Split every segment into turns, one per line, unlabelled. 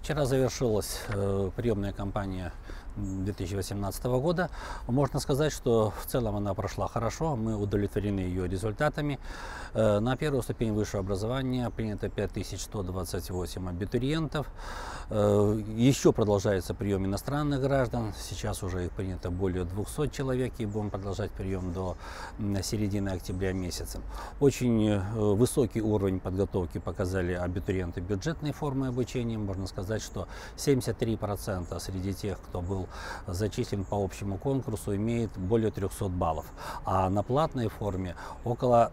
Вчера завершилась приемная кампания 2018 года. Можно сказать, что в целом она прошла хорошо, мы удовлетворены ее результатами. На первую ступень высшего образования принято 5128 абитуриентов. Еще продолжается прием иностранных граждан, сейчас уже их принято более 200 человек и будем продолжать прием до середины октября месяца. Очень высокий уровень подготовки показали абитуриенты бюджетной формы обучения. Можно сказать, что 73% среди тех, кто был зачислен по общему конкурсу, имеет более 300 баллов, а на платной форме около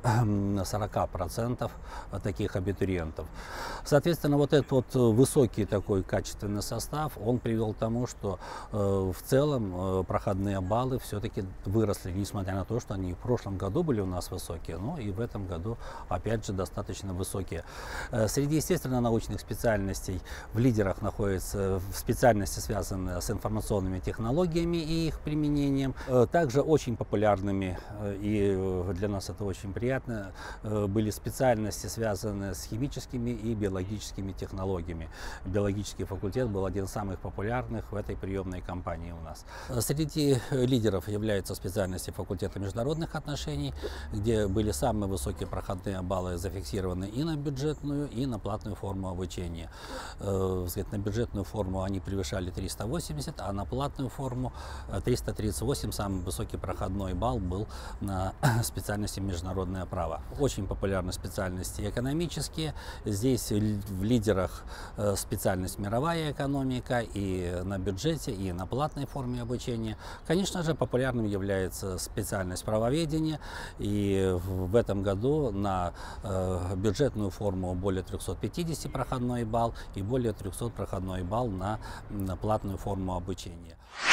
40% таких абитуриентов. Соответственно, вот этот вот высокий такой качественный состав, он привел к тому, что в целом проходные баллы все-таки выросли, несмотря на то, что они в прошлом году были у нас высокие, но и в этом году опять же достаточно высокие. Среди естественно-научных специальностей в лидерах находятся специальности, связанные с информационными технологиями и их применением. Также очень популярными, и для нас это очень приятно, были специальности, связанные с химическими и биологическими технологиями. Биологический факультет был один из самых популярных в этой приемной кампании у нас. Среди лидеров являются специальности факультета международных отношений, где были самые высокие проходные баллы зафиксированы и на бюджетную, и на платную форму обучения. На бюджетную форму они превышали 380, а на платную форму 338. Самый высокий проходной балл был на специальности международное право. Очень популярны специальности экономические. Здесь в лидерах специальность мировая экономика и на бюджете, и на платной форме обучения. Конечно же, популярным является специальность правоведения. И в этом году на бюджетную форму более 350 проходной балл и более 300 проходной балл на платную форму обучения.